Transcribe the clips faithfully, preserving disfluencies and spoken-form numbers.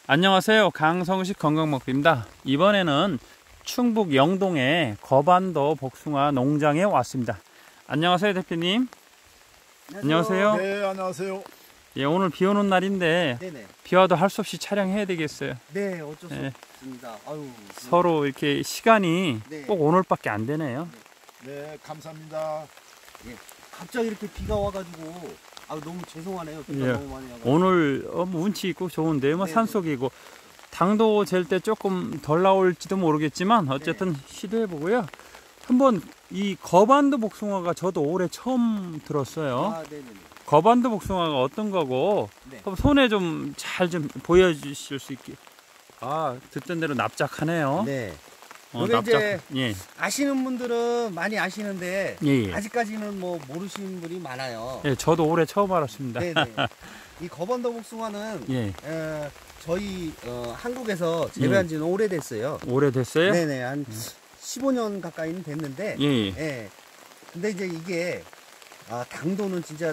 안녕하세요. 강성식 건강먹기입니다. 이번에는 충북 영동의 거반도 복숭아 농장에 왔습니다. 안녕하세요, 대표님. 안녕하세요. 네, 안녕하세요. 예, 오늘 비 오는 날인데 네네. 비 와도 할 수 없이 촬영해야 되겠어요. 네, 어쩔 수 네. 없습니다. 아유, 서로 이렇게 시간이 네. 꼭 오늘밖에 안 되네요. 네, 감사합니다. 예. 갑자기 이렇게 비가 와가지고 아 너무 죄송하네요. 비가 예. 너무 많이 와가지고. 오늘 어, 뭐 운치 있고 좋은데 뭐 네네. 산속이고 당도 잴 때 조금 덜 나올지도 모르겠지만 어쨌든 네. 시도해 보고요. 한번 이 거반도 복숭아가 저도 올해 처음 들었어요. 아, 네네. 거반도 복숭아가 어떤 거고 네. 한번 손에 좀 잘 좀 보여주실 수 있게. 아, 듣던 대로 납작하네요. 네. 어, 요게 이제 예. 아시는 분들은 많이 아시는데 예, 예. 아직까지는 뭐 모르시는 분이 많아요. 예, 저도 올해 처음 알았습니다. 네네. 이 거반도 복숭아는 예. 어, 저희 어, 한국에서 재배한 지는 오래됐어요. 오래됐어요? 네네. 한 십오 년 가까이는 됐는데 예, 예. 예. 근데 이제 이게 아, 당도는 진짜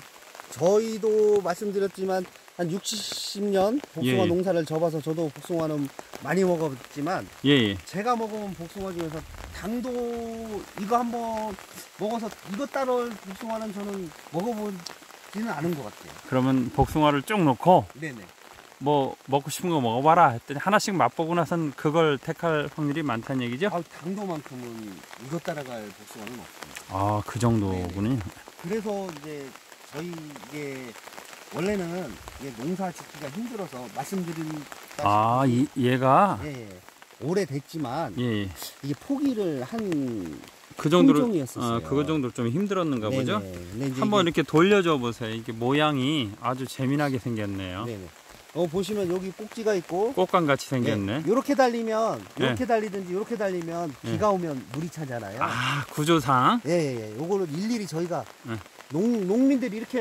저희도 말씀드렸지만 한 육십 년 복숭아 예. 농사를 접어서 저도 복숭아는 많이 먹었지만 예, 예. 제가 먹어본 복숭아 중에서 당도 이거 한번 먹어서 이거 따로 복숭아는 저는 먹어보지는 않은 것 같아요. 그러면 복숭아를 쭉 놓고 네네. 뭐 먹고 싶은 거 먹어봐라 했더니 하나씩 맛보고 나선 그걸 택할 확률이 많다는 얘기죠? 아, 당도만큼은 이거 따라갈 복숭아는 없습니다. 아, 그 정도군요. 그래서 이제 저희 이게 원래는 이게 농사 짓기가 힘들어서 말씀드린 아, 이, 얘가 예, 예. 오래됐지만 예, 예. 이게 포기를 한 그 정도로 품종이었었어요. 어, 그거 정도로 좀 힘들었는가 네네. 보죠? 근데 이제 한번 이게, 이렇게 돌려줘 보세요. 이게 모양이 아주 재미나게 생겼네요. 네네. 어 보시면 여기 꼭지가 있고 꽃감 같이 생겼네. 이렇게 달리면 네. 이렇게 달리든지 이렇게 달리면 네. 비가 오면 물이 차잖아요. 아, 구조상. 예예예. 예. 요거를 일일이 저희가 네. 농 농민들이 이렇게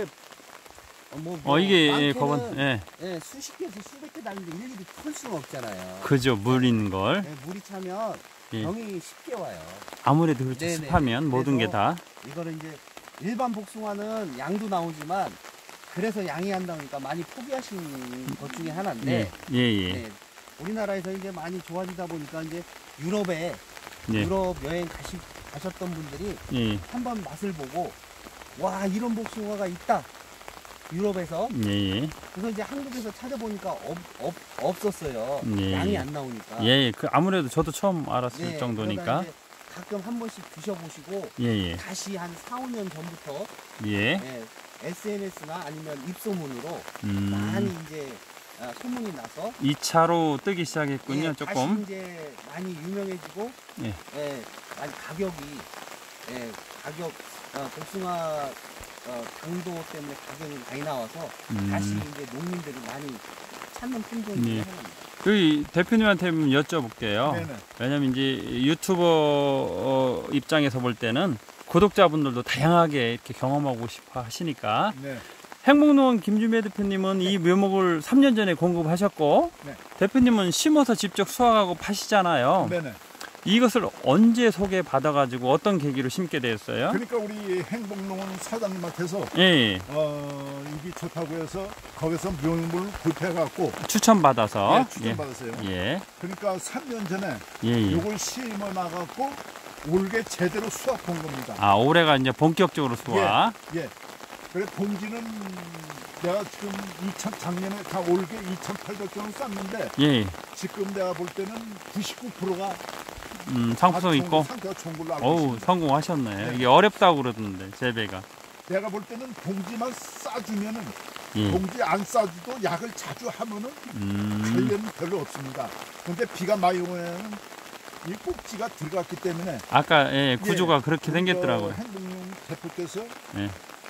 어, 뭐, 뭐 어, 이게 예, 많게는, 거반, 예, 예, 수십 개에서 수백 개 달리는데 일일이 풀 수는 없잖아요. 그죠, 물 있는 걸. 예, 물이 차면 예. 병이 쉽게 와요. 아무래도 그렇죠. 네네. 습하면 모든 게 다. 이거를 이제 일반 복숭아는 양도 나오지만 그래서 양이 안 나오니까 많이 포기하시는 것 중에 하나인데 예, 예, 예. 네, 우리나라에서 이제 많이 좋아지다 보니까 이제 유럽에 예. 유럽 여행 가시, 가셨던 분들이 예, 한번 맛을 보고 와 이런 복숭아가 있다 유럽에서 예, 예. 그래서 이제 한국에서 찾아보니까 없, 없, 없었어요. 예. 양이 안 나오니까. 예, 예. 그 아무래도 저도 처음 알았을 네, 정도니까. 그러다 이제 가끔 한 번씩 드셔보시고 예, 예. 다시 한 사, 오 년 전부터 예. 네, 에스엔에스나 아니면 입소문으로 많이 음. 이제 아, 소문이 나서 이 차로 뜨기 시작했군요, 예, 조금. 다시 이제 많이 유명해지고 예. 예, 많이 가격이 예, 가격 어, 복숭아 어, 당도 때문에 가격이 많이 나와서 음. 다시 이제 농민들이 많이 찾는 품종이 예. 하나입니다. 그 대표님한테 한번 여쭤볼게요. 네네. 왜냐면 이제 유튜버 어, 입장에서 볼 때는 구독자분들도 다양하게 이렇게 경험하고 싶어 하시니까. 네. 행복농원 김주매 대표님은 이 묘목을 삼 년 전에 공급하셨고, 네. 대표님은 심어서 직접 수확하고 파시잖아요. 네네. 이것을 언제 소개받아가지고 어떤 계기로 심게 되었어요? 그러니까 우리 행복농원 사장님한테서 예, 예. 어, 입이 좋다고 해서 거기서 묘목을 구입해갖고 추천받아서. 예, 추천받았어요. 예. 그러니까 삼 년 전에 예, 예. 이걸 심어 나갖고 올게 제대로 수확 본 겁니다. 아, 올해가 이제 본격적으로 수확. 예. 그래 봉지는 내가 지금 이천 작년에 다 올게 이천팔백 정도 쌌는데 예. 지금 내가 볼 때는 구십구 퍼센트가 음, 상품성 있고. 상태가 좋은 걸로 알고 어우, 있습니다. 성공하셨네. 네. 이게 어렵다고 그러던데, 재배가. 내가 볼 때는 봉지만 싸주면은 예. 봉지 안 싸줘도 약을 자주 하면은 음. 관련은 별로 없습니다. 근데 비가 많이 오면은 이 꼭지가 들어갔기 때문에 아까 예, 구조가 예, 그렇게 생겼더라고요. 행복용 대표께서 예.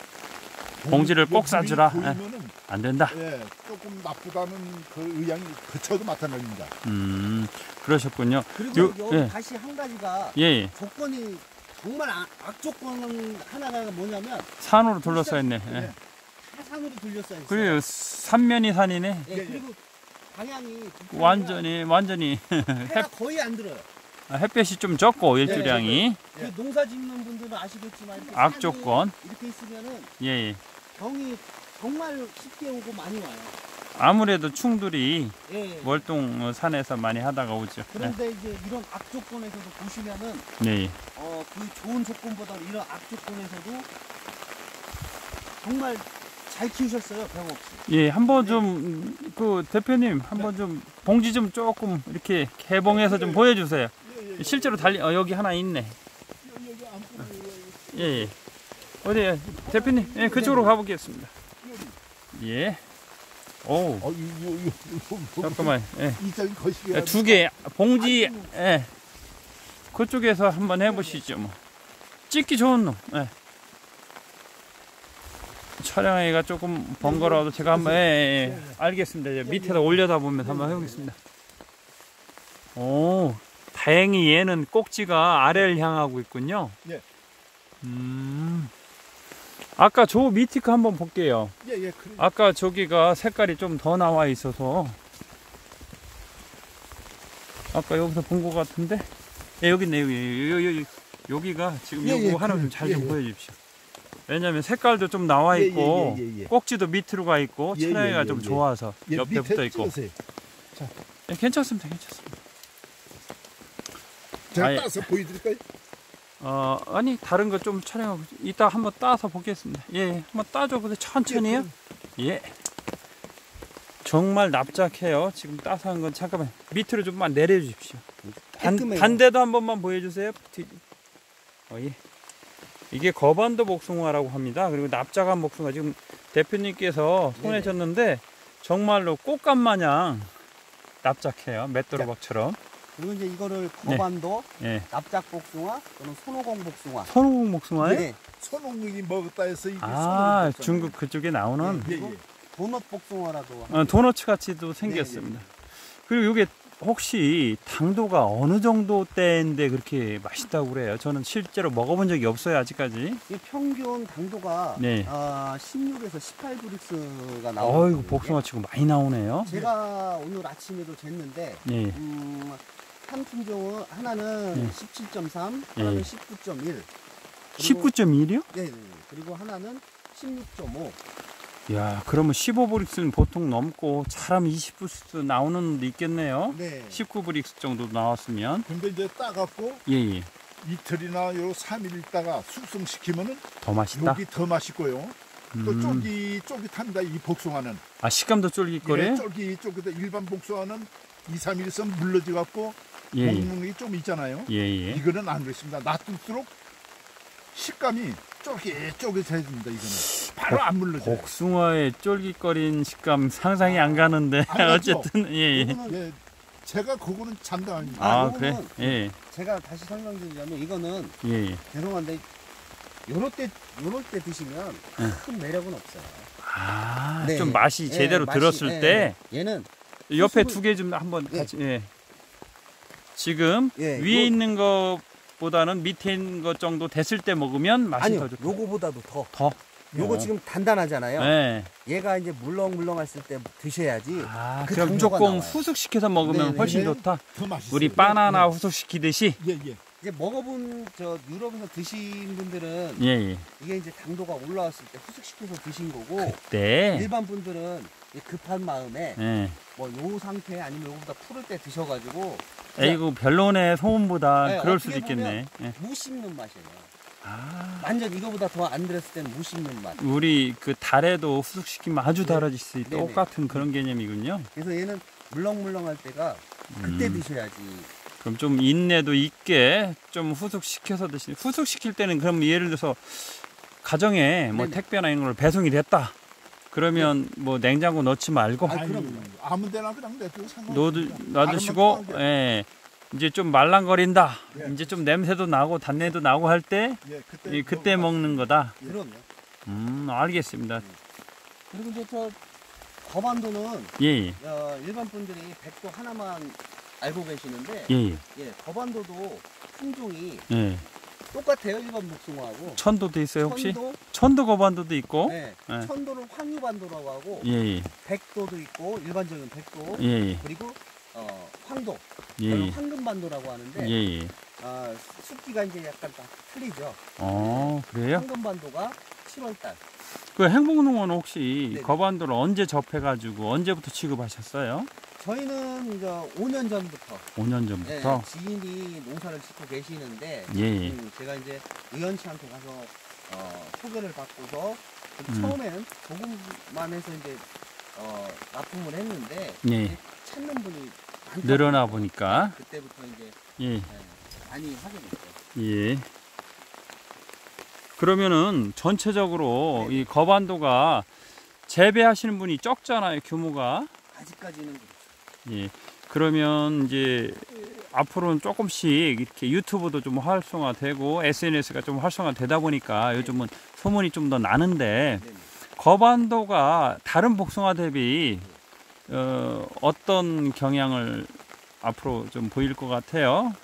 봉지를 꼭 싸주라. 보이면은 안 된다. 예, 조금 나쁘다는 그 의향이 그쳐도 나타납니다. 음, 그러셨군요. 그리고 요- 여기 예. 다시 한 가지가 예, 예. 조건이 정말 악, 악조건 하나가 뭐냐면 산으로 둘러싸였네. 예. 네. 산으로 둘러싸여 있어요. 그래요. 삼면이 산이네. 예, 그리고 방향이 북쪽이라 완전히, 완전히. 해가 거의 안 들어요. 아, 햇볕이 좀 적고, 일주량이. 그 농사 짓는 분들은 아시겠지만 이렇게 악조건. 산이 이렇게 있으면은 예, 예. 병이 정말 쉽게 오고 많이 와요. 아무래도 충들이 예. 월동 산에서 많이 하다가 오죠. 그런데 이제 이런 악조건에서도 보시면은 네. 어, 그 좋은 조건보다 이런 악조건에서도 정말 잘 키우셨어요, 병없이. 예, 한번 좀 그 대표님 한번 좀 봉지 좀 조금 이렇게 개봉해서 좀 보여주세요. 예, 예, 실제로 달리 어 여기 하나 있네. 여기, 여기 안 보여요. 예, 예. 어디 대표님? 예, 그쪽으로 가보겠습니다. 예. 오, 어, 요, 요, 요, 요, 잠깐만. 예. 이쪽이 거시기가 두 개 봉지. 예. 그쪽에서 한번 해보시죠. 뭐 찍기 좋은 놈. 예. 촬영하기가 조금 번거로워도 제가 한번 예, 예, 예. 알겠습니다. 이제 밑에다 올려다 보면 한번 해보겠습니다. 오, 다행히 얘는 꼭지가 아래를 향하고 있군요. 예. 음. 아까 저 밑에 거 한번 볼게요. 예, 예, 그래. 아까 저기가 색깔이 좀 더 나와 있어서 아까 여기서 본 것 같은데 예, 여기 있네. 여기, 여기, 여기, 여기가 지금 예, 요거 예, 하나 그래. 좀 잘 좀 예, 예. 보여주십시오. 왜냐면 색깔도 좀 나와 예, 있고 예, 예, 예, 예. 꼭지도 밑으로 가 있고 예, 촬영이가 예, 예, 좀 예. 좋아서 예, 옆에 밑에 붙어 있고 찍으세요. 예, 괜찮습니다. 괜찮습니다. 제가 아예. 따서 보여드릴까요? 어 아니 다른 거 좀 촬영하고 이따 한번 따서 보겠습니다. 예, 예. 한번 따줘 보세요. 천천히요. 예. 정말 납작해요. 지금 따서 한 건 잠깐만 밑으로 좀만 내려 주십시오. 반, 깔끔해요. 반대도 한 번만 보여주세요. 뒤- 어, 예. 이게 거반도 복숭아라고 합니다. 그리고 납작한 복숭아 지금 대표님께서 손에 네네. 줬는데 정말로 꽃감 마냥 납작해요. 맷도로박처럼. 그리고 이제 이거를 거반도, 예. 납작 복숭아 또는 손오공 복숭아. 손오공 복숭아요? 네. 손흥민이 먹었다 해서 이게 아, 손흥민 중국 그쪽에 나오는 예, 예. 도넛 복숭아라도. 어, 도너츠 같이도 생겼습니다. 그리고 이게 혹시 당도가 어느 정도 때인데 그렇게 맛있다고 그래요? 저는 실제로 먹어본 적이 없어요, 아직까지. 이 평균 당도가 네. 아, 십육에서 십팔 브릭스가 나오는. 어이구, 복숭아 치고 많이 나오네요. 제가 오늘 아침에도 쟀는데 예. 음, 한 품종은 하나는 예. 십칠 점 삼, 예. 하나는 십구 점 일. 십구 점 일이요? 네, 네. 그리고 하나는 십육 점 오. 야, 그러면 십오 브릭스는 보통 넘고 잘하면 이십 브릭스 나오는 데 있겠네요. 네. 십구 브릭스 정도 나왔으면. 근데 이제 따갖고 예, 예. 이틀이나 요 삼 일 있다가 숙성시키면은 더 맛있다. 목이 더 맛있고요. 또 음. 쫄깃쫄깃합니다. 이 복숭아는. 아, 식감도 쫄깃거려요? 예, 쫄깃쫄깃해. 일반 복숭아는 이, 삼 일 있으면 물러져 갖고 예, 예. 먹는 게 좀 있잖아요. 예, 예. 이거는 안 그렇습니다. 놔둘수록 식감이 쫄깃쫄깃해집니다. 이거는 바로 안 물러져요. 복숭아의 쫄깃거린 식감 상상이 안 가는데 안 가죠? 어쨌든 예, 예. 이거는 예, 제가 그거는 장담합니다. 아, 아, 그래? 요거는 예, 제가 다시 설명드리자면 이거는 예, 예. 죄송한데 요럴 때 요럴 때 드시면 큰 매력은 없어요. 아, 네. 좀 맛이 예, 제대로 맛이, 들었을 예, 때 예. 얘는 옆에 수습을- 두 개 좀 한번 예. 같이 예. 지금 예, 위에 요- 있는 것보다는 밑에 있는 것 정도 됐을 때 먹으면 맛이 아니요, 더 좋다. 요거보다도 더. 더. 요거 어. 지금 단단하잖아요. 예. 얘가 이제 물렁물렁했을 때 드셔야지. 아, 그 그럼 당도가 조금 나와요. 후숙시켜서 먹으면 네네. 훨씬 네. 좋다. 더 맛있어요. 우리 바나나 예, 후숙시키듯이. 예, 예. 이제 먹어본 저 유럽에서 드신 분들은 예, 예. 이게 이제 당도가 올라왔을 때 후숙시켜서 드신 거고 네. 일반 분들은 이 급한 마음에 예. 뭐 요 상태 아니면 요거보다 푸를 때 드셔가지고 에이구 별로네 소음보다 네, 그럴 어떻게 수도 있겠네. 예. 무 씹는 맛이에요. 아. 완전 이거보다 더 안 들었을 때는 무 씹는 맛. 우리 그 달에도 후숙시키면 아주 네. 달아질 수 있다. 네네. 똑같은 그런 개념이군요. 그래서 얘는 물렁물렁할 때가 그때 음. 드셔야지. 그럼 좀 인내도 있게 좀 후숙시켜서 드시는. 후숙시킬 때는 그럼 예를 들어서 가정에 뭐 네네. 택배나 이런 걸 배송이 됐다. 그러면 뭐 냉장고 넣지 말고 아, 아니, 그럼요. 아무 데나 그냥 내도 넣어두, 상관없습니다. 놔두시고 다르면 예. 이제 좀 말랑거린다. 예. 이제 좀 냄새도 나고 단내도 나고 할 때 예, 그때, 이, 그때 먹는 거다. 예. 그럼요. 음, 알겠습니다. 그리고 이제 저 거반도는 예, 예. 어, 일반 분들이 백도 하나만 알고 계시는데 예, 예. 예, 거반도도 품종이 예. 똑같아요. 일반 복숭아하고. 천도도 있어요, 혹시? 천도, 천도 거반도도 있고. 네, 예. 천도를 황유반도라고 하고 예, 예. 백도도 있고 일반적인 백도 예, 예. 그리고 어, 황도, 예, 저는 예. 황금반도라고 하는데 예, 예. 아, 숫기가 이제 약간 딱 틀리죠. 어, 그래요? 황금반도가 칠월 달. 그 행복농원은 혹시 네네. 거반도를 언제 접해가지고 언제부터 취급하셨어요? 저희는 이제 오 년 전부터 오 년 네, 전부터. 지인이 농사를 짓고 계시는데 예. 예. 음, 제가 이제 의원씨한테 가서 어, 소개를 받고서 음. 처음에는 조금만 해서 이제 어, 납품을 했는데 예. 이제 찾는 분이 많다 늘어나 보니까 보니까. 그때부터 이제 예. 네, 많이 하게 됐어요. 예. 그러면은 전체적으로 네네. 이 거반도가 재배하시는 분이 적잖아요, 규모가. 아직까지는 그렇죠. 예. 그러면 이제 앞으로는 조금씩 이렇게 유튜브도 좀 활성화되고 에스엔에스가 좀 활성화되다 보니까 요즘은 소문이 좀 더 나는데 네네. 거반도가 다른 복숭아 대비 어, 어떤 경향을 앞으로 좀 보일 것 같아요?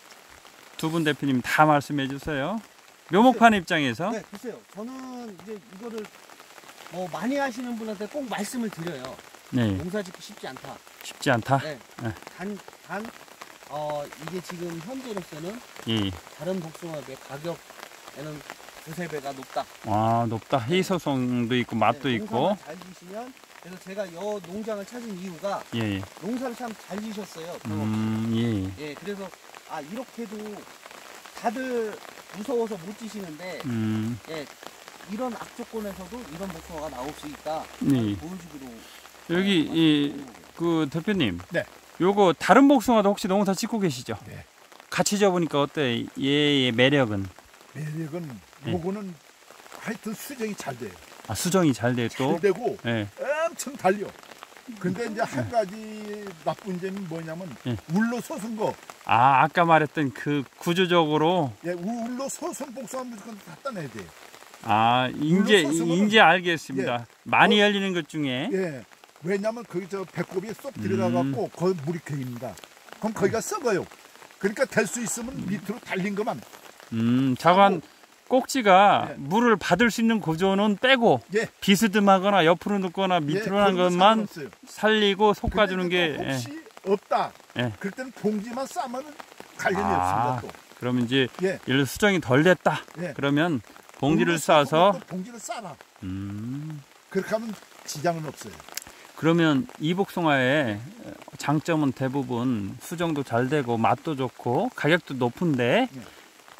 두 분 대표님 다 말씀해 주세요. 묘목판 입장에서. 네, 글쎄요. 저는 이제 이거를 뭐 많이 하시는 분한테 꼭 말씀을 드려요. 네, 농사 짓기 쉽지 않다. 쉽지 않다. 네. 네. 단, 단, 어, 이게 지금 현재로서는 예. 다른 복숭아의 가격에는 두세 배가 높다. 아, 높다. 희소성도 있고 맛도 네, 있고. 농사만 잘 지시면, 그래서 제가 여 농장을 찾은 이유가 예. 예. 농사를 참 잘 지셨어요. 음, 예. 예, 그래서 아 이렇게도 다들 무서워서 못 지시는데, 음, 예, 이런 악조건에서도 이런 복숭아가 나올 수 있다. 네. 보여주기로. 여기 어, 이 말씀드리는 거예요. 그 대표님. 네. 요거 다른 복숭아도 혹시 농사 짓고 계시죠? 네. 같이 접으니까 어때? 얘의 매력은? 매력은 네. 요거는 하여튼 수정이 잘 돼요. 아, 수정이 잘 돼 또. 잘 되고 예. 엄청 달려. 근데 이제 한 가지 나쁜 점이 뭐냐면 네. 울로 솟은 거, 아, 아까 말했던 그 구조적으로 예, 우- 울로 솟은 복숭아 무조건 갖다 내야 돼요. 아, 이제 물로 솟으면은- 이제 알겠습니다. 많이 어? 열리는 것 중에 예, 왜냐면 거기 저 배꼽이 쏙 음. 들어가갖고 거기 물이 개입니다. 그럼 거기가 썩어요. 그러니까 될 수 있으면 밑으로 달린 것만. 음, 자관 꼭지가 예. 물을 받을 수 있는 구조는 빼고 예, 비스듬하거나 옆으로 눕거나 밑으로 예, 한 그런 거 것만 상관없어요. 살리고 솎아주는 게 근데 예. 혹시 없다. 예. 그럴 때는 봉지만 싸면 관련이 아. 없습니다. 또. 그러면 이제 예, 예를 들어 수정이 덜 됐다. 예. 그러면 봉지를 울로 싸서 쏟고 또 봉지를 싸라. 음, 그렇게 하면 지장은 없어요. 그러면 이 복숭아의 장점은 대부분 수정도 잘 되고 맛도 좋고 가격도 높은데 예.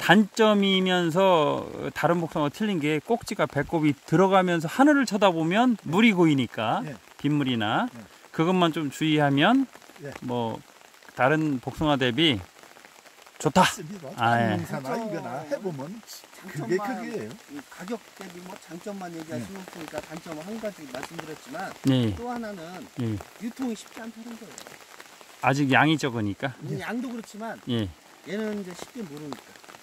단점이면서 다른 복숭아가 틀린 게 꼭지가 배꼽이 들어가면서 하늘을 쳐다보면 물이 고이니까 예. 빗물이나 예. 그것만 좀 주의하면 예. 뭐 다른 복숭아 대비 좋다. 맞습니다. 아, 예. 농사나 이거나 해보면 그게 장점만, 그게예요. 이 가격 대비 뭐 장점만 얘기할 수는 없으니까 단점은 한 가지 말씀드렸지만 네, 또 하나는 예. 유통이 쉽지 않다는 거예요. 아직 양이 적으니까. 이 양도 그렇지만 예. 얘는 이제 쉽게 모르니까.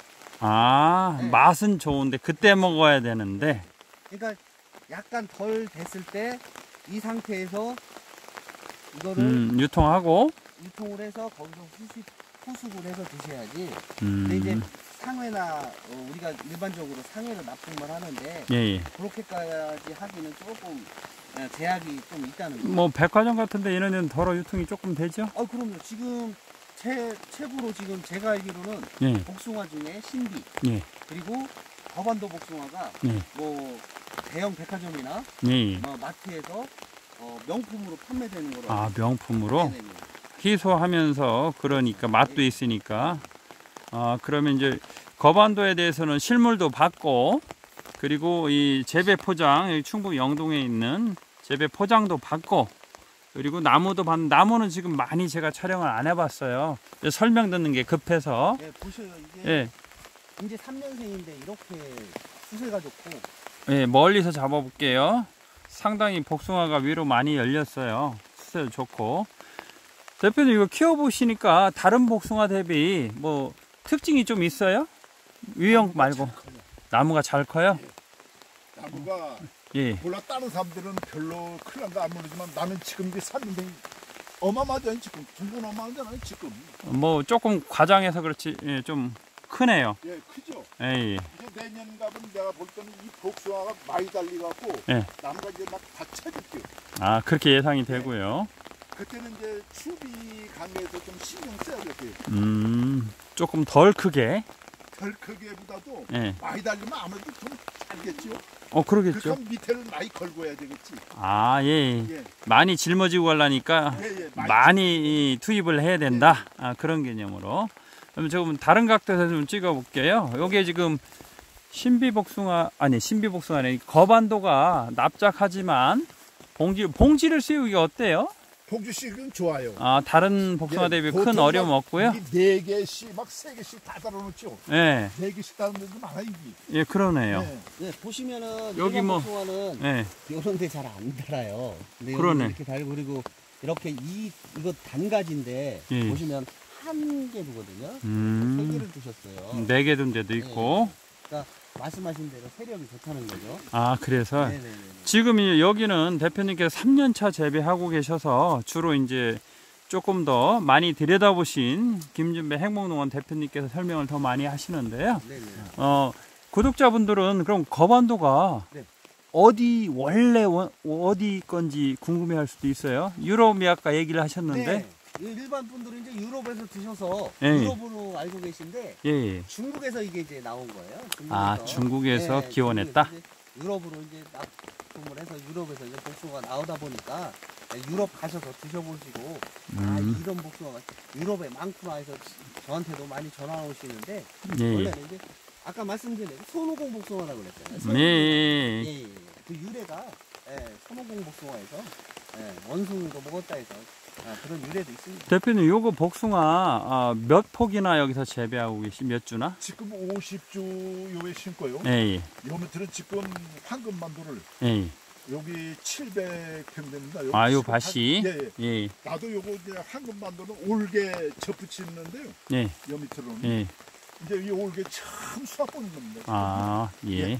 아, 네. 맛은 좋은데 그때 먹어야 되는데. 그러니까 약간 덜 됐을 때 이 상태에서 이거를 음, 유통하고. 유통을 해서 거기서 후식, 후숙을 해서 드셔야지. 음, 근데 이제 상회나 어, 우리가 일반적으로 상회로 납품을 하는데 예, 예. 그렇게까지 하기는 조금 어, 제약이 좀 있다는 거예요. 뭐 백화점 같은데 이런 데는 덜어 유통이 조금 되죠? 아 그럼요. 지금 최, 최고로 지금 제가 알기로는 예, 복숭아 중에 신비 예, 그리고 거반도 복숭아가 예, 뭐 대형 백화점이나 예, 예. 어, 마트에서 어, 명품으로 판매되는 거로 아, 알고 명품으로 있어요. 네네네. 희소하면서 그러니까 맛도 있으니까. 아, 그러면 이제 거반도에 대해서는 실물도 받고 그리고 이 재배 포장, 여기 충북 영동에 있는 재배 포장도 받고 그리고 나무도 받 나무는 지금 많이 제가 촬영을 안 해봤어요. 설명 듣는 게 급해서. 네, 보셔요. 이게 예, 이제 삼 년생인데 이렇게 수세가 좋고 예, 멀리서 잡아볼게요. 상당히 복숭아가 위로 많이 열렸어요. 수세도 좋고. 대표님 이거 키워보시니까 다른 복숭아 대비 뭐 특징이 좀 있어요? 유형 말고 나무가 잘 커요? 나무가 예. 몰라 다른 사람들은 별로 큰일 난다 안 모르지만 나는 지금 이게 삼인생 어마어마하잖아요. 지금 정말 어마어마하잖아요. 지금 뭐 조금 과장해서 그렇지 예, 좀 크네요. 예 크죠. 예, 예. 이제 내년 가면 내가 볼 때는 이 복숭아가 많이 달리갖고 예. 나무가 이제 막 다 쳐질게요. 아, 그렇게 예상이 되고요. 그때는 이제 추비 관계에서 좀 신경 써야 돼요. 음, 조금 덜 크게. 별 크기보다도 예. 많이 달리면 아무래도 좀 알겠지요. 어, 그러겠죠. 그럼 밑에를 많이 걸고 해야 되겠지. 아, 예. 예, 많이 짊어지고 가려니까 예, 예. 많이 많이 투입을 해야 된다. 아, 그런 개념으로. 그럼 조금 다른 각도에서 좀 찍어 볼게요. 요게 지금 신비복숭아, 아니, 신비복숭아 아니, 거반도가 납작하지만 봉지, 봉지를 씌우기 어때요? 봉주 씨는 좋아요. 아, 다른 복숭아 대비 큰 보통 어려움 막 없고요. 이게 네 개씩 막 세 개씩 다 달아놓죠. 예, 네 개씩 달는 데도 많아 이게. 예, 그러네요. 네. 네, 보시면은 여기 일반 뭐- 복숭아는 예, 이런 데 잘 안 달아요. 근데 여기 그러네. 이렇게 달고 그리고 이렇게 이 이거 단가지인데 예. 보시면 한 개 두거든요. 세 음, 개를 두셨어요. 네 개 둔 데도 있고. 그러니까 말씀하신 대로 세력이 좋다는 거죠. 아, 그래서 네네네. 지금 이- 여기는 대표님께서 삼 년 차 재배하고 계셔서 주로 이제 조금 더 많이 들여다보신 김준배 행복농원 대표님께서 설명을 더 많이 하시는데요. 네네. 어, 구독자분들은 그럼 거반도가 네. 어디 원래 원- 어디 건지 궁금해할 수도 있어요. 유럽이 아까 얘기를 하셨는데, 네. 이 일반 분들은 이제 유럽에서 드셔서 예. 유럽으로 알고 계신데 예, 예. 중국에서 이게 이제 나온 거예요. 중국에서. 아, 중국에서 네, 기원했다. 중국에서 이제 유럽으로 이제 납품을 해서 유럽에서 이제 복숭아가 나오다 보니까 유럽 가셔서 드셔보시고 아 음, 이런 복숭아가 유럽에 많구나 해서 저한테도 많이 전화 오시는데 예, 예. 원래는 이제 아까 말씀드린 대로 손오공 복숭아라고 그랬잖아요. 네, 예, 예, 예. 예, 예. 그 유래가 예, 손오공 복숭아에서 예, 원숭이도 먹었다 해서 아, 그런 유래도 있습니다. 대표님, 요거 복숭아 아, 몇 폭이나 여기서 재배하고 계시? 몇 주나? 지금 오십 주 요에 심고요. 예, 예, 요 밑에는 지금 황금만두를 예, 예. 여기 칠백 평 됩니다. 여기 아, 요 지금 밭이? 한- 예, 예. 예, 나도 요거 이제 황금만두는 올게 접붙이는데요. 예, 요 밑으로는 예. 이제 이 올게 참 수확 보는 겁니다. 아, 예. 예.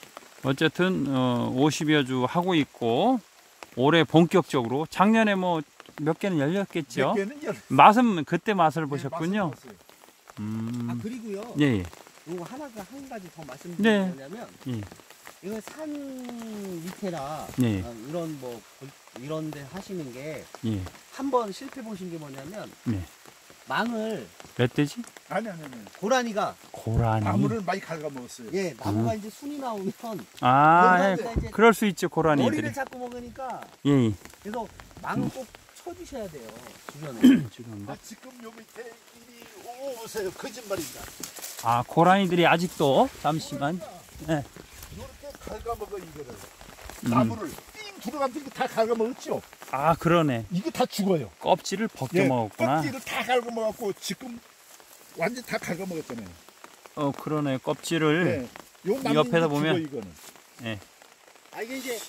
어쨌든 어, 오십여 주 하고 있고 올해 본격적으로 작년에 뭐 몇 개는 열렸겠죠. 몇 개는 열. 맛은 그때 맛을 예, 보셨군요. 맛은 봤어요. 아 음, 그리고요. 예, 예. 이거 하나가 한 가지 더 네. 말씀드리려면 예. 이거 산 밑에나 네. 어, 이런 뭐 이런 데 하시는 게 예. 한 번 실패 보신 게 뭐냐면 네. 망을 멧돼지? 아니 아니 아니. 고라니가 고라니. 나무를 많이 갉아 먹었어요. 예 나무가 음. 이제 순이 나오면 아, 예. 그러다 이제 그럴 수 있죠, 고라니들이. 머리를 잡고 먹으니까 예, 예. 그래서 망을 꼭 쳐주셔야 돼요 주변에. 죄송합니다. 아, 지금 요 밑에 이리 오세요. 거짓말입니다. 아, 고라니들이 아직도 잠시만. 예. 이렇게 갉아 먹어 이거를. 음. 나무를 띵 들어가면 이거 다 갉아 먹었죠. 아, 그러네. 이게 다 죽어요. 껍질을 벗겨 예, 먹었구나. 껍질을 다 갉아 먹었고 지금 완전 다 갉아 먹었잖아요. 어, 그러네. 껍질을. 예. 요 나무 옆에서 이제 보면- 죽어, 이거는. 예. 아 이게 이제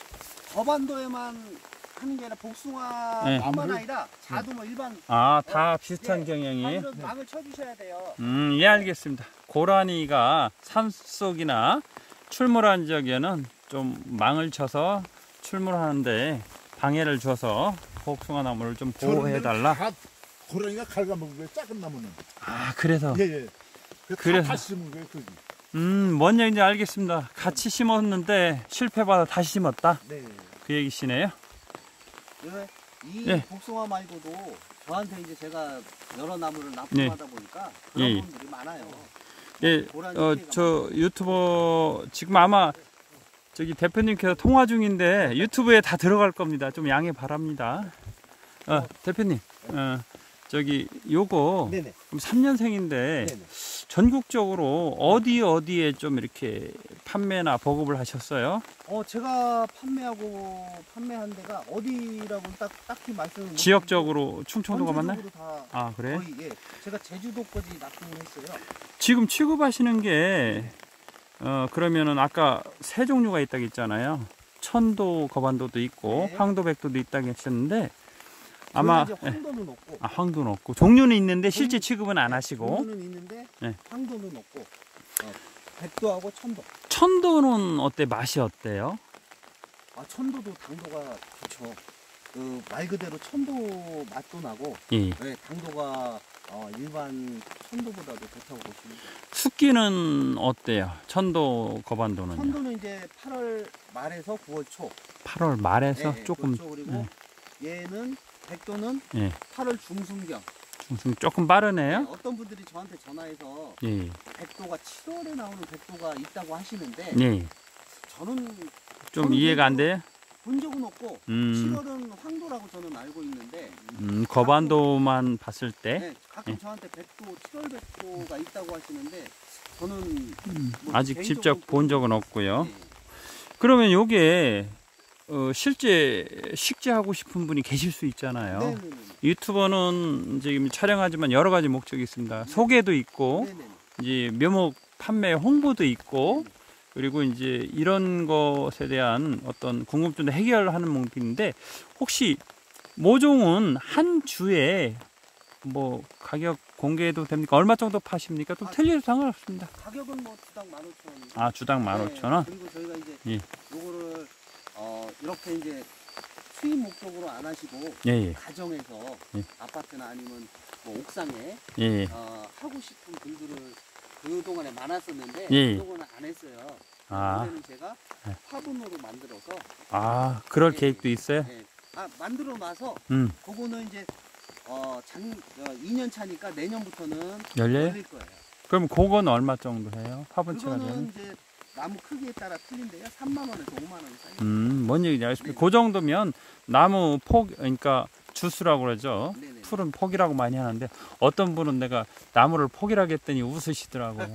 거반도에만 하는 게 아니라 복숭아뿐만 네. 나무를- 아니라 자두 뭐 일반 아, 다 비슷한 예, 경향이. 이런 망을 쳐주셔야 돼요. 음, 예, 알겠습니다. 고라니가 산속이나 출몰한 지역에는 좀 망을 쳐서 출몰하는데 방해를 줘서 복숭아 나무를 좀 보호해달라. 다 고라니가 갉아 먹은 거예요. 작은 나무는. 아, 그래서. 예, 예. 그래서 그래서. 다 심은 거예요, 거기. 음, 뭔 얘기인지 알겠습니다. 같이 심었는데 실패받아 다시 심었다. 네. 그 얘기시네요. 예, 이 네. 복숭아 말고도 저한테 이제 제가 여러 나무를 납품하다 보니까 그런 예. 분들이 많아요. 예, 고라니 어, 피해가 저 유튜버 지금 아마 저기 대표님께서 통화 중인데 유튜브에 다 들어갈 겁니다. 좀 양해 바랍니다. 어, 대표님, 어, 저기 요거 네네. 그럼 삼 년생인데 네네. 전국적으로 어디 어디에 좀 이렇게 판매나 보급을 하셨어요? 어 제가 판매하고 판매한 데가 어디라고 딱 딱히 말씀을 못 지역적으로 충청도가 드리고 맞나요? 전체적으로 다 아, 그래? 거의 예. 제가 제주도까지 납품을 했어요. 지금 취급하시는 게 어, 그러면은 아까 세 종류가 있다고 했잖아요. 천도 거반도도 있고 네. 황도백도도 있다고 하셨는데 아마 저희는 이제 예. 황도는 없고 아, 황도는 없고 종류는 있는데 실제 종류- 취급은 안 하시고 황도는 있는데 네. 황도는 없고 어, 백도하고 천도. 천도는 어때? 맛이 어때요? 아 천도도 당도가 좋죠. 그 말 그대로 천도 맛도 나고 예. 네, 당도가 어, 일반 천도보다도 좋다고 보시면 돼요. 숫기는 어때요? 천도 거반도는요? 천도는 이제 팔월 말에서 구월 초. 팔월 말에서 예, 조금 그렇죠. 그리고 얘는 백도는 예. 팔월 중순경. 좀 조금 빠르네요. 어떤 분들이 저한테 전화해서 예, 백도가 칠월에 나오는 백도가 있다고 하시는데 예. 저는 좀 저는 이해가 안 개인적으로 돼요? 본 적은 없고 음, 칠월은 황도라고 저는 알고 있는데 음, 거반도만 봤을 때 네, 가끔 예. 저한테 백도 칠월 백도가 있다고 하시는데 저는 음, 뭐 아직 개인적으로 직접 본 적은 없고요. 네. 그러면 요게 어, 실제 식재하고 싶은 분이 계실 수 있잖아요. 네네네. 유튜버는 지금 촬영하지만 여러 가지 목적이 있습니다. 소개도 있고, 네네네. 이제 묘목 판매 홍보도 있고, 그리고 이제 이런 것에 대한 어떤 궁금증도 해결하는 목적인데, 혹시 모종은 한 주에 뭐 가격 공개도 됩니까? 얼마 정도 파십니까? 또 아, 틀려도 상관없습니다. 가격은 뭐 주당 만 오천 원. 아, 주당 만 오천 원? 그리고 저희가 이제 예. 요거를 어 이렇게 이제 수입 목적으로 안 하시고 예, 예, 가정에서 예. 아파트나 아니면 뭐 옥상에 예, 예. 어, 하고 싶은 분들을 그 동안에 많았었는데 예. 그동안은 안 했어요. 아. 올해는 제가 네. 화분으로 만들어서 아, 그럴 예, 계획도 있어요? 예. 아 만들어 놔서 음, 그거는 이제 어, 장, 어, 이 년 차니까 내년부터는 열려요? 열릴 거예요. 그럼 그건 얼마 정도 해요? 화분치가 되면? 그거는 이제 나무 크기에 따라 틀린데요. 삼만 원에서 오만 원 사이. 음, 뭔 얘기인지 알겠습니다. 네네. 그 정도면 나무 폭, 그러니까 주스라고 그러죠. 네네. 풀은 폭이라고 많이 하는데 어떤 분은 내가 나무를 폭이라고 했더니 웃으시더라고요.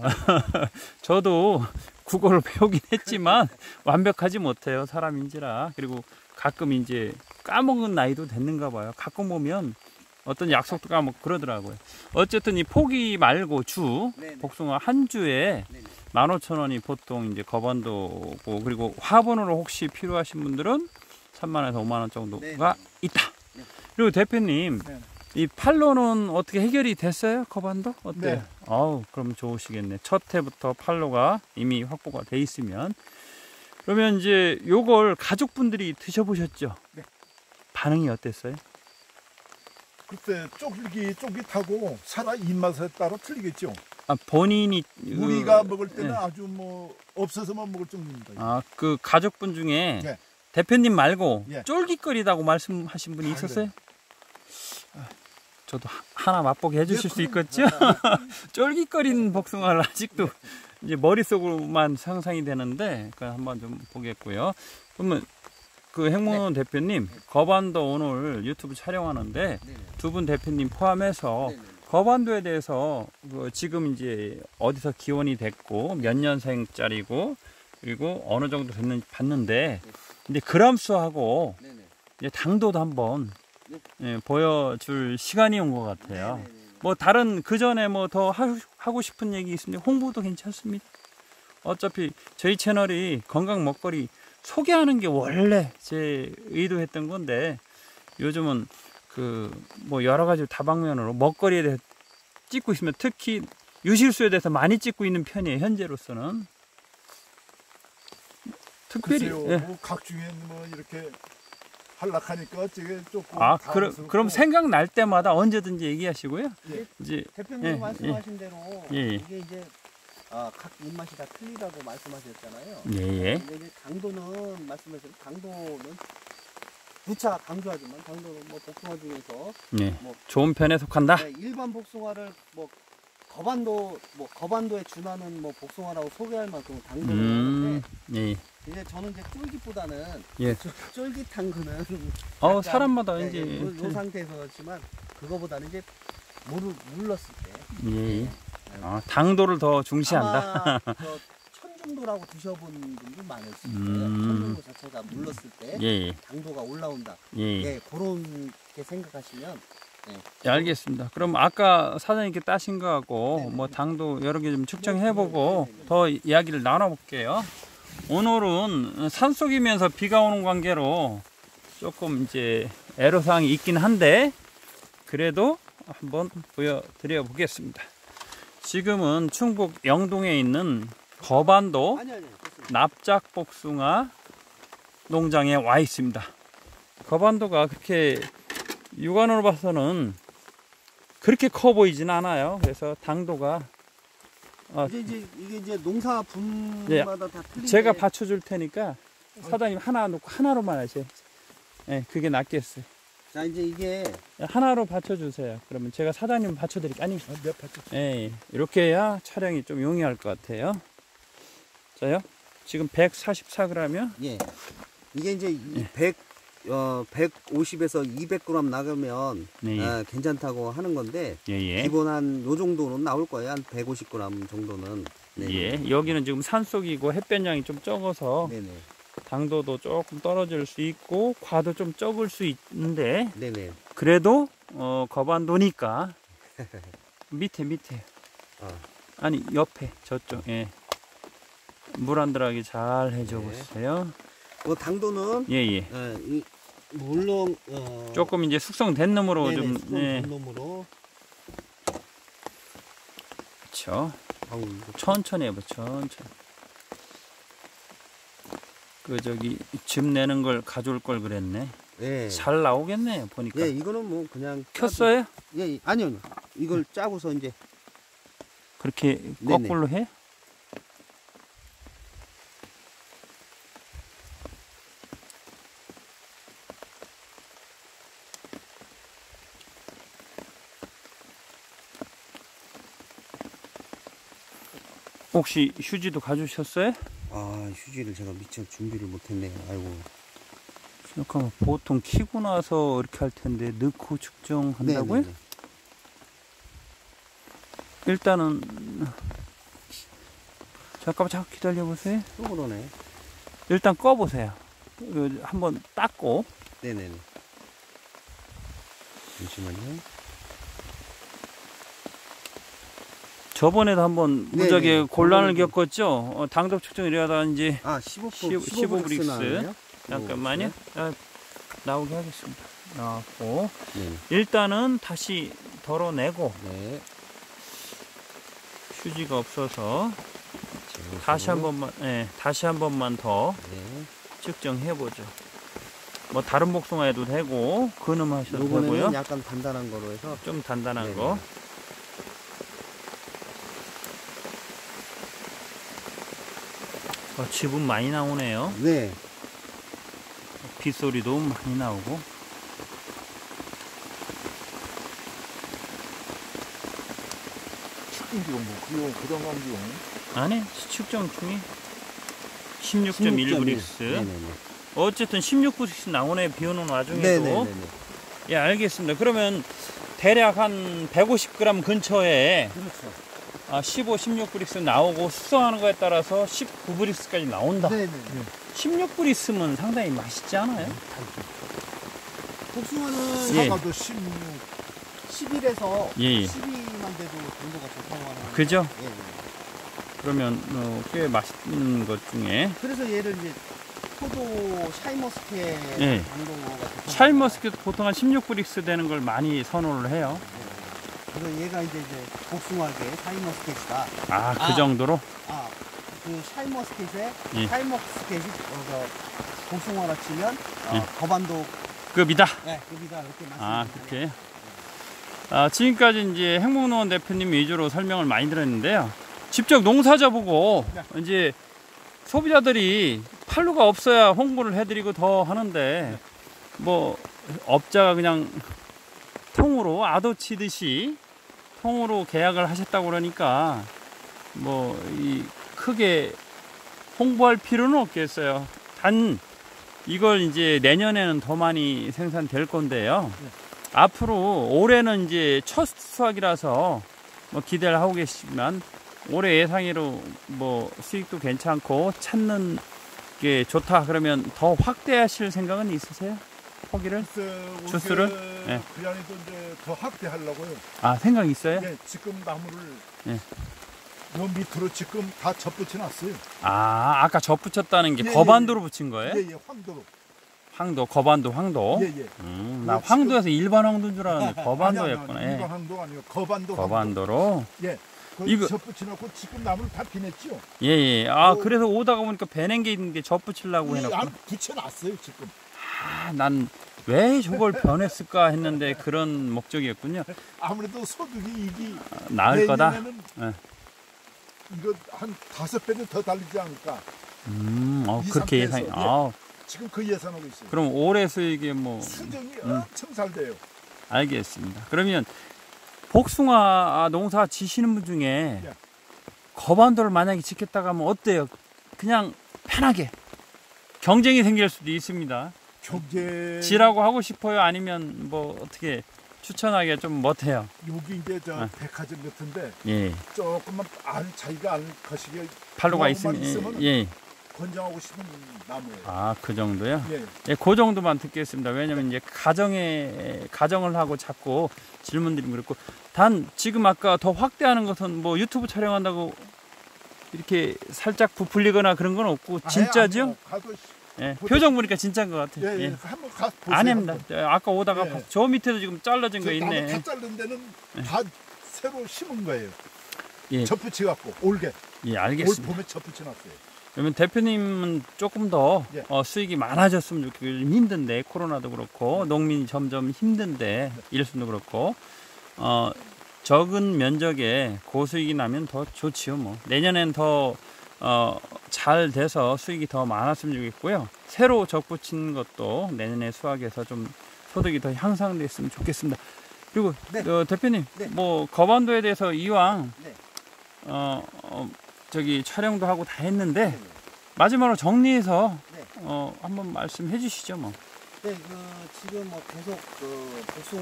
저도 국어를 배우긴 했지만 완벽하지 못해요. 사람인지라. 그리고 가끔 이제 까먹은 나이도 됐는가 봐요. 가끔 보면 어떤 약속도 까먹고 그러더라고요. 어쨌든 이 포기 말고 주, 네네. 복숭아 한 주에 네네. 만 오천 원이 보통 이제 거반도고, 그리고 화분으로 혹시 필요하신 분들은 삼만 원에서 오만 원 정도가 네네. 있다. 네. 그리고 대표님, 네. 이 팔로는 어떻게 해결이 됐어요? 거반도? 어때요? 네. 아우, 그럼 좋으시겠네. 첫 해부터 팔로가 이미 확보가 돼 있으면. 그러면 이제 요걸 가족분들이 드셔보셨죠? 네. 반응이 어땠어요? 그때 쫄깃쫄깃하고 살아 입맛에 따라 틀리겠죠. 아, 본인이 우리가 그, 먹을 때는 예. 아주 뭐 없어서만 먹을 정도입니다. 아, 그 가족분 중에 예. 대표님 말고 예. 쫄깃거리다고 말씀하신 분이 아, 있었어요? 아, 저도 하- 하나 맛보게 해주실 수 예, 있겠죠? 쫄깃거리는 복숭아를 아직도 이제 머릿속으로만 상상이 되는데, 그 한번 좀 보겠고요. 그러면 그 행문호 대표님, 거반도 오늘 유튜브 촬영하는데 네네. 두 분 대표님 포함해서 네네. 거반도에 대해서 그 지금 이제 어디서 기원이 됐고 몇 년생짜리고 그리고 어느 정도 됐는지 봤는데, 근데 그람수하고 네네. 이제 당도도 한번 네. 예, 보여줄 시간이 온 것 같아요. 네네네. 뭐 다른 그 전에 뭐 더 하고 싶은 얘기 있으면 홍보도 괜찮습니다. 어차피 저희 채널이 건강 먹거리 소개하는 게 원래 제 의도했던 건데, 요즘은 그 뭐 여러 가지 다방면으로 먹거리에 대해 찍고 있으면 특히 유실수에 대해서 많이 찍고 있는 편이에요. 현재로서는 특별히 글쎄요, 예. 뭐 각중에 뭐 이렇게 한락하니까 저게 조금 아 그럼 당황스럽고. 그럼 생각날 때마다 언제든지 얘기하시고요. 예. 이제 대표님 예, 말씀하신 대로 예, 예. 이게 이제 아, 각 입맛이 다 틀리다고 말씀하셨잖아요. 예예 근데 이제 당도는 말씀하신 당도는 누차 강조하지만 당도는 뭐 복숭아 중에서 예. 뭐 좋은 편에 속한다. 네, 일반 복숭아를 뭐 거반도 뭐 거반도에 준하는 뭐 복숭아라고 소개할 만큼 당도는 음, 하는데 예. 이제 저는 이제 쫄깃보다는 예. 쫄- 쫄깃한 거는 어 약간, 사람마다 예, 이제 예, 요, 요 상태에서 그렇지만 그거보다는 이제 물을 물렀을 때 예. 예. 아, 당도를 더 중시한다. 아마 저 천중도라고 드셔본 분도 많으실 거예요. 음. 천중도 자체가 물렀을 때 예. 당도가 올라온다. 예. 예, 그런 게 생각하시면 예, 알겠습니다. 그럼 아까 사장님께 따신 거하고 네네. 뭐 당도 여러 개 좀 측정해보고 네네네. 더 이야기를 나눠볼게요. 오늘은 산속이면서 비가 오는 관계로 조금 이제 애로사항이 있긴 한데 그래도 한번 보여드려 보겠습니다. 지금은 충북 영동에 있는 거반도 아니 아니 좋습니다. 납작복숭아 농장에 와 있습니다. 거반도가 그렇게 육안으로 봐서는 그렇게 커 보이진 않아요. 그래서 당도가 어, 이제 이제 이게 이제 농사 분마다 다 틀린데 제가 받쳐줄 테니까 사장님 하나 놓고 하나로만 하세요. 예, 그게 낫겠어요. 자, 이제 이게 하나로 받쳐주세요. 그러면 제가 사장님 받쳐드릴게요. 아니, 아, 몇 파트? 예, 이렇게 해야 촬영이 좀 용이할 것 같아요. 자요. 지금 백사십사 그램이요. 예. 이게 이제 이 예. 백 어, 백오십에서 이백 그램 나가면 네. 아, 괜찮다고 하는 건데 예, 예. 기본 한 요 정도는 나올 거예요. 한 백오십 그램 정도는. 네. 예. 여기는 지금 산속이고 햇볕량이 좀 적어서 네네. 당도도 조금 떨어질 수 있고 과도 좀 적을 수 있는데 네네. 그래도 어, 거반도니까 밑에 밑에 아. 아니 옆에 저쪽 예. 물 안 들어가게 잘 해줘 네. 보세요. 뭐 당도는 예예. 어, 이, 물론 어, 조금 이제 숙성된 놈으로 네네, 좀 수동 예. 놈으로 그렇죠. 아우 이거 천천히 해봐 천천히. 그 저기 즙 내는 걸 가져올 걸 그랬네. 예. 잘 나오겠네요 보니까. 예, 이거는 뭐 그냥 켰어요? 짜고- 예, 예, 아니요. 아니요. 이걸 짜고서 이제 그렇게 네네. 거꾸로 해? 혹시 휴지도 가져오셨어요? 아, 휴지를 제가 미처 준비를 못 했네요. 아이고. 생각하면 보통 키고 나서 이렇게 할 텐데 넣고 측정한다고요? 네네네. 일단은 잠깐만 잠깐 기다려 보세요. 또 그러네. 일단 꺼 보세요. 한번 닦고. 네네네. 잠시만요. 저번에도 한번 네네. 무지하게 곤란을 저번에도- 겪었죠. 어, 당도 측정을 이러다가 이제 아, 십오 십오 십오 브릭스. 브릭스 나왔네요. 잠깐만요. 아, 나오게 하겠습니다. 나왔고 네. 일단은 다시 덜어내고 네. 휴지가 없어서 제거해서. 다시 한 번만, 예, 다시 한 번만 더 네. 측정해 보죠. 뭐 다른 복숭아해도 되고 근음 하셔도 되고요. 요번에는 약간 단단한 거로 해서. 좀 단단한 네네. 거. 어, 즙은 많이 나오네요. 네. 빗소리도 많이 나오고. 측정기용 뭐 그용 그런 감기용. 아니, 측정 중에 십육 점 일 브릭스. 네네네. 어쨌든 십육 브릭스 나오네, 비 오는 와중에도. 네네네. 예, 알겠습니다. 그러면 대략 한 백오십 그램 근처에 그렇죠. 아, 십오, 십육 브릭스 나오고 숙성하는 거에 따라서 십구 브릭스까지 나온다. 네네. 십육 브릭스면 상당히 맛있지 않아요? 복숭아는 예. 사과도 십육. 십일에서 예, 예. 십이만 돼도 당도가 좋다고 하는. 그죠? 예, 예. 그러면 어, 꽤 맛있는 것 중에 그래서 얘를 이제 포도 샤인머스켓 예. 당도가 좋다고 샤인머스켓 보통 한 십육 브릭스 되는 걸 많이 선호를 해요. 그래서 얘가 이제 이제 복숭아계 샤인머스켓이다. 아, 그 아. 정도로? 아, 그 샤인머스켓에 예. 샤인머스켓이 어, 복숭아라 치면 어, 예. 거반도 급이다. 네, 급이다 이렇게 말씀. 아, 그렇게. 아, 지금까지 이제 행복농원 대표님 위주로 설명을 많이 들었는데요. 직접 농사져 보고 이제 소비자들이 판로가 없어야 홍보를 해드리고 더 하는데 뭐 업자가 그냥 통으로 아도 치듯이 통으로 계약을 하셨다고 그러니까 뭐 이 크게 홍보할 필요는 없겠어요. 단 이걸 이제 내년에는 더 많이 생산될 건데요. 네. 앞으로 올해는 이제 첫 수확이라서 뭐 기대를 하고 계시지만 올해 예상외로 뭐 수익도 괜찮고 찾는 게 좋다 그러면 더 확대하실 생각은 있으세요? 포기를? 글쎄, 주스를? 올해 예. 그 안에도 이제 더 확대하려고요. 아, 생각 있어요? 예, 지금 나무를 예. 요 밑으로 지금 다 접붙여 놨어요. 아, 아까 접 붙였다는 게 예, 거반도로 붙인 거예요? 예, 예, 황도로. 황도, 거반도, 황도. 예, 예. 음, 나 지금- 황도에서 일반 황도인 줄 알았는데 거반도였구나. 아니, 아니, 예. 일반 황도가 아니고 거반도. 황도. 거반도로. 예. 이거- 이거 접붙여 놓고 지금 나무를 다 비냈죠. 예, 예. 아, 어. 그래서 오다가 보니까 배낸 게 있는 게 접 붙이려고 이 해놓고. 안 붙여 놨어요, 지금. 아, 난 왜 저걸 변했을까 했는데 그런 목적이었군요. 아무래도 소득이 이기 아, 나을 거다. 내년에는 예. 이거 한 다섯 배는 더 달리지 않을까. 음, 어, 이 그렇게 예상이. 상태에서, 예. 아, 지금 그 예산하고 있어요. 그럼 올해 수익이 뭐 수정이 음. 엄청 잘 돼요. 알겠습니다. 그러면 복숭아 농사 지시는 분 중에 예. 거반도를 만약에 짓겠다고 하면 어때요? 그냥 편하게 경쟁이 생길 수도 있습니다. 경제 지라고 하고 싶어요? 아니면 뭐 어떻게 추천하기가 좀 못해요? 여기 이제 저 아. 백화점 같은데 예, 조금만 안 자기가 안 거시게 팔로가 조금만 있으면 있으면 예, 권장하고 싶은 나무예요. 아 그 정도요? 예. 예, 그 정도만 듣겠습니다. 왜냐면 이제 가정에 가정을 하고 자꾸 질문드리면 그렇고 단 지금 아까 더 확대하는 것은 뭐 유튜브 촬영한다고 이렇게 살짝 부풀리거나 그런 건 없고 진짜죠? 아니요. 가도 예, 보도- 표정 보니까 진짜인 것 같아요. 예, 예. 예. 한번 가 보세요. 아닙니다. 한번. 예, 아까 오다가 예. 봤- 저 밑에도 지금 잘라진 거 저 나무 있네. 다 자른 데는 다 새로 심은 거예요. 예, 접붙여 갖고 올게 예, 올 알겠습니다. 봄에 접붙여 놨어요. 그러면 대표님은 조금 더 예. 어, 수익이 많아졌으면 좋겠고 요즘 힘든데 코로나도 그렇고 농민이 점점 힘든데 일순도 그렇고 어, 적은 면적에 고수익이 나면 더 좋지요. 뭐 내년엔 더 어, 잘 돼서 수익이 더 많았으면 좋겠고요. 새로 적붙인 것도 내년에 수확해서 좀 소득이 더 향상됐으면 좋겠습니다. 그리고 네. 어, 대표님 네. 뭐 거반도에 대해서 이왕 네. 어, 어, 저기 촬영도 하고 다 했는데 네. 마지막으로 정리해서 네. 어, 한번 말씀해 주시죠. 뭐. 네, 그 지금 뭐 계속 그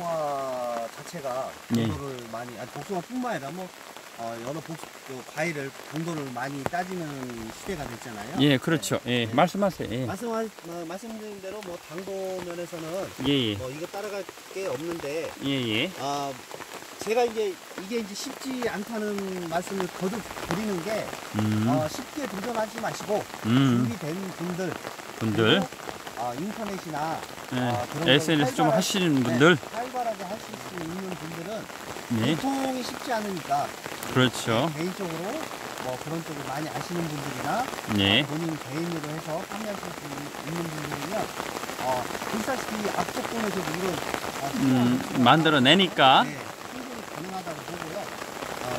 복숭아 자체가 예. 본도를 많이, 아니 복숭아뿐만 아니라 뭐 어, 여러 복, 그 과일을 본도를 많이 따지는 시대가 됐잖아요. 예, 그렇죠. 예, 네. 말씀하세요. 예, 말씀하, 어, 말씀드린 대로 뭐 당도 면에서는 예, 예, 뭐 이거 따라갈 게 없는데, 예, 예. 아 제가 이제 이게 이제 쉽지 않다는 말씀을 거듭 드리는 게 음, 어, 쉽게 도전하지 마시고 음, 준비된 분들, 분들, 그리고, 어, 인터넷이나 예, 아, 그런 에스엔에스 좀 활발하- 하시는 분들, 네, 활발하게 하실 수 있는 분들은 예, 유통이 쉽지 않으니까 그렇죠. 개인적으로 뭐 그런 쪽을 많이 아시는 분들이나 예, 어, 본인 개인으로 해서 판매하실 수 있는 분들이면 어, 보시다시피 앞쪽권에서도 이런 어, 음, 필요한 만들어내니까, 네, 충분히 가능하다고 보고요. 어,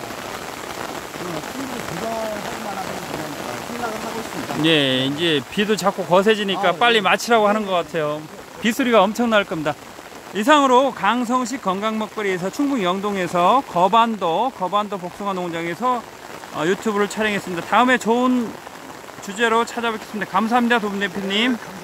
그 충분히 도전할 만한 그런 어, 생각을 하고 있습니다. 예, 이제 비도 자꾸 거세지니까 아, 빨리 네. 마치라고 하는 것 같아요. 빗소리가 엄청날 겁니다. 이상으로 강성식 건강먹거리에서 충북 영동에서 거반도 거반도 복숭아 농장에서 어, 유튜브를 촬영했습니다. 다음에 좋은 주제로 찾아뵙겠습니다. 감사합니다, 도분 대표님. 네, 감사합니다.